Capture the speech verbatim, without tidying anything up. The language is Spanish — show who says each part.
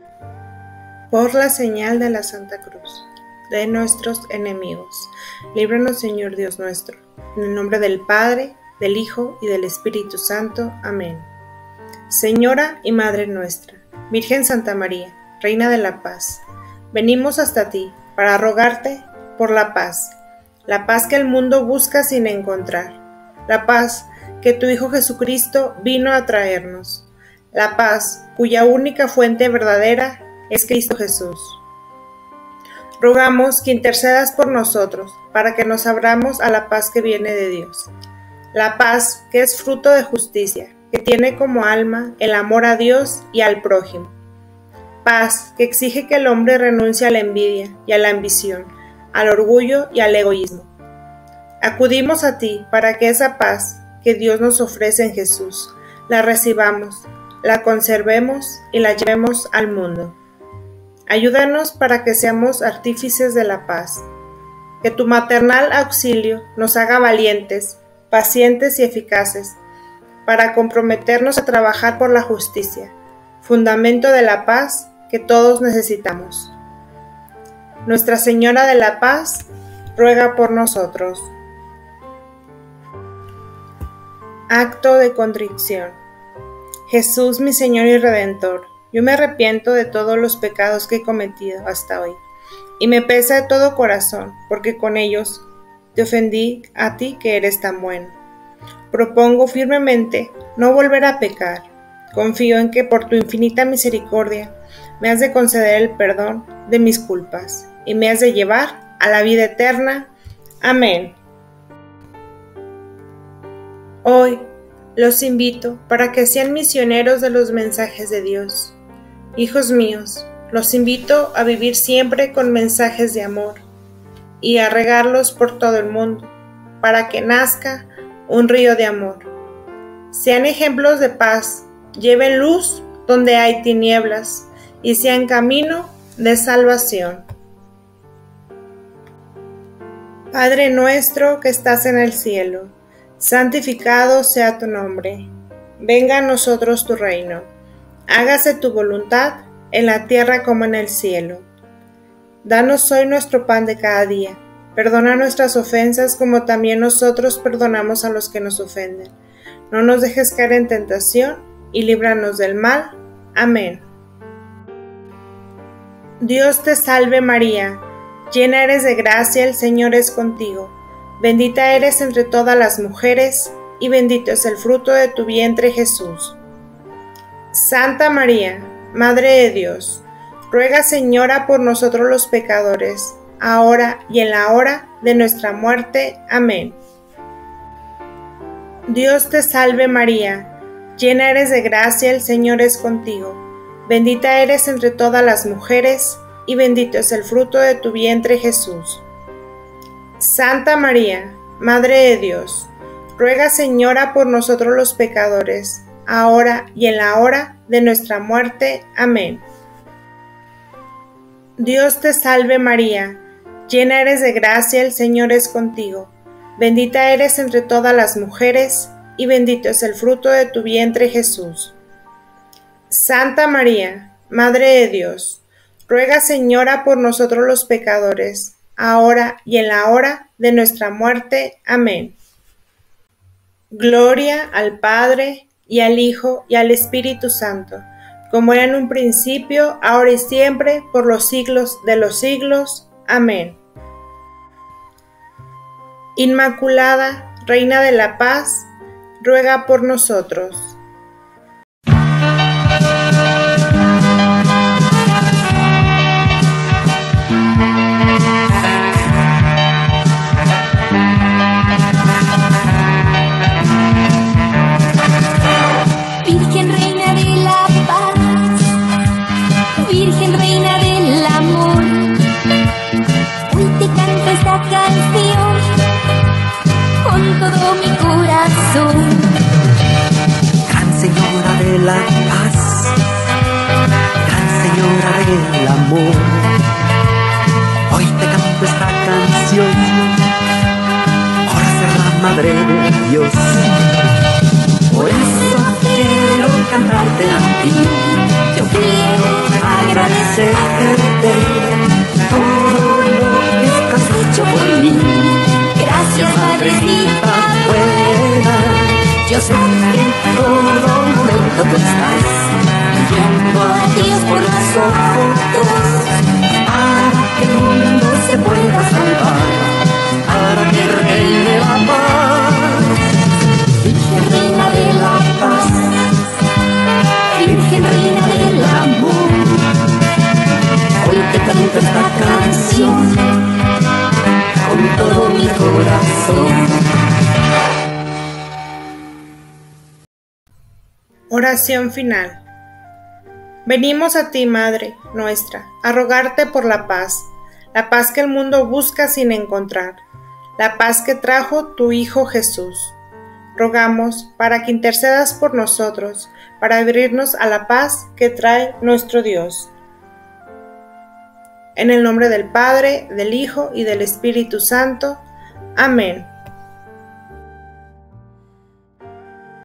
Speaker 1: Por la señal de la Santa Cruz de nuestros enemigos, líbranos, Señor Dios nuestro, en el nombre del Padre, del Hijo y del Espíritu Santo. Amén. Señora y Madre nuestra, Virgen Santa María, Reina de la Paz, venimos hasta ti para rogarte por la paz, la paz que el mundo busca sin encontrar, la paz que tu Hijo Jesucristo vino a traernos, la paz cuya única fuente verdadera es Cristo Jesús. Rogamos que intercedas por nosotros para que nos abramos a la paz que viene de Dios, la paz que es fruto de justicia, que tiene como alma el amor a Dios y al prójimo, paz que exige que el hombre renuncie a la envidia y a la ambición, al orgullo y al egoísmo. Acudimos a ti para que esa paz que Dios nos ofrece en Jesús la recibamos, la conservemos y la llevemos al mundo. Ayúdanos para que seamos artífices de la paz, que tu maternal auxilio nos haga valientes, pacientes y eficaces, para comprometernos a trabajar por la justicia, fundamento de la paz que todos necesitamos. Nuestra Señora de la Paz, ruega por nosotros. Acto de contrición. Jesús, mi Señor y Redentor, yo me arrepiento de todos los pecados que he cometido hasta hoy, y me pesa de todo corazón, porque con ellos te ofendí a ti que eres tan bueno. Propongo firmemente no volver a pecar. Confío en que por tu infinita misericordia me has de conceder el perdón de mis culpas, y me has de llevar a la vida eterna. Amén. Hoy los invito para que sean misioneros de los mensajes de Dios. Hijos míos, los invito a vivir siempre con mensajes de amor y a regarlos por todo el mundo, para que nazca un río de amor. Sean ejemplos de paz, lleven luz donde hay tinieblas y sean camino de salvación. Padre nuestro que estás en el cielo, santificado sea tu nombre. Venga a nosotros tu reino. Hágase tu voluntad en la tierra como en el cielo. Danos hoy nuestro pan de cada día. Perdona nuestras ofensas como también nosotros perdonamos a los que nos ofenden. No nos dejes caer en tentación y líbranos del mal. Amén. Dios te salve María, llena eres de gracia, el Señor es contigo. Bendita eres entre todas las mujeres, y bendito es el fruto de tu vientre Jesús. Santa María, Madre de Dios, ruega Señora por nosotros los pecadores, ahora y en la hora de nuestra muerte. Amén. Dios te salve María, llena eres de gracia, el Señor es contigo. Bendita eres entre todas las mujeres, y bendito es el fruto de tu vientre Jesús. Santa María, Madre de Dios, ruega Señora por nosotros los pecadores, ahora y en la hora de nuestra muerte. Amén. Dios te salve María, llena eres de gracia, el Señor es contigo. Bendita eres entre todas las mujeres, y bendito es el fruto de tu vientre Jesús. Santa María, Madre de Dios, ruega Señora por nosotros los pecadores, ahora y en la hora de nuestra muerte. Amén. Gloria al Padre, y al Hijo, y al Espíritu Santo, como era en un principio, ahora y siempre, por los siglos de los siglos. Amén. Inmaculada, Reina de la Paz, ruega por nosotros.
Speaker 2: Virgen Reina de la Paz, Virgen Reina del Amor, hoy te canto esta canción con todo mi corazón.
Speaker 3: Gran Señora de la Paz, Gran Señora del Amor, hoy te canto esta canción por ser la Madre de Dios. Por eso quiero cantarte a ti, yo quiero agradecerte
Speaker 1: Oración final. Venimos a ti, Madre nuestra, a rogarte por la paz, la paz que el mundo busca sin encontrar, la paz que trajo tu Hijo Jesús. Rogamos para que intercedas por nosotros, para abrirnos a la paz que trae nuestro Dios. En el nombre del Padre, del Hijo y del Espíritu Santo. Amén.